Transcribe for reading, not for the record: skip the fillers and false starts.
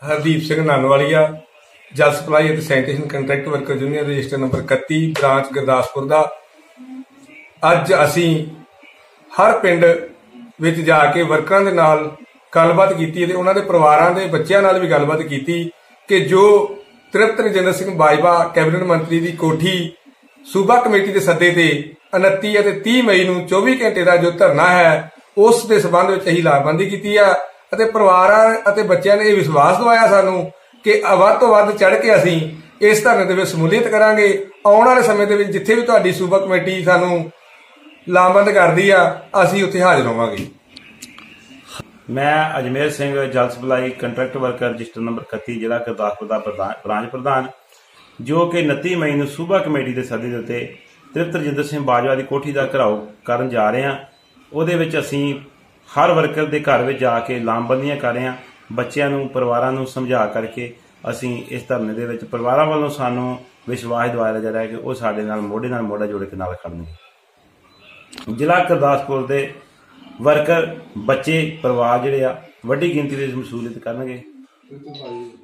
हरदीप सिंह नानवालिया, जल सप्लाई और sanitation contract worker union register number 31 branch Gurdaspur का। अज असी हर पिंड विच जाके वर्करां दे नाल गलबात की, उन्होंने परिवारों के बच्चों नाल भी गलबात की कि जो तृप्त रजिंदर सिंह बाजवा कैबिनेट मंत्री की कोठी सूबा कमेटी के सदे ते 29 और 30 मई को 24 घंटे का जो धरना है उस दे संबंध में असीं लामबंदी की है। परिवारों और बच्चों ने यह विश्वास दवाया सानू कि वध तो वध चढ़ के असीं इस धरने के शमूलीयत करांगे। आने वाले समय के जिथे भी तुहाडी सूबा कमेटी सानू लामबंद करदी आ असीं उत्थे हाजिर होवांगे। मैं अजमेर सिंह जल supply contract worker register number 31 जिला गुरदासपुर का ब्रांच प्रधान, जो कि 29 मई को सूबा कमेटी के सदे उत्ते तृप्त रजिंदर सिंह बाजवा की कोठी का घिराओ करन जा रहे हैं। उहदे विच असीं हर वर्कर के घर में जाके लामबंदियां कर रहे हैं। बच्चों नूं परिवारों नूं समझा करके असीं इस धरने दे विच परिवारों वालों सानू विश्वास दिवाया जा रहा है कि वह साडे नाल मोढे जोड़ के नाल खड़नगे। जिला गुरदासपुर के वर्कर बच्चे परिवार जिहड़े आ वड्डी गिनती में शमूलियत करनगे।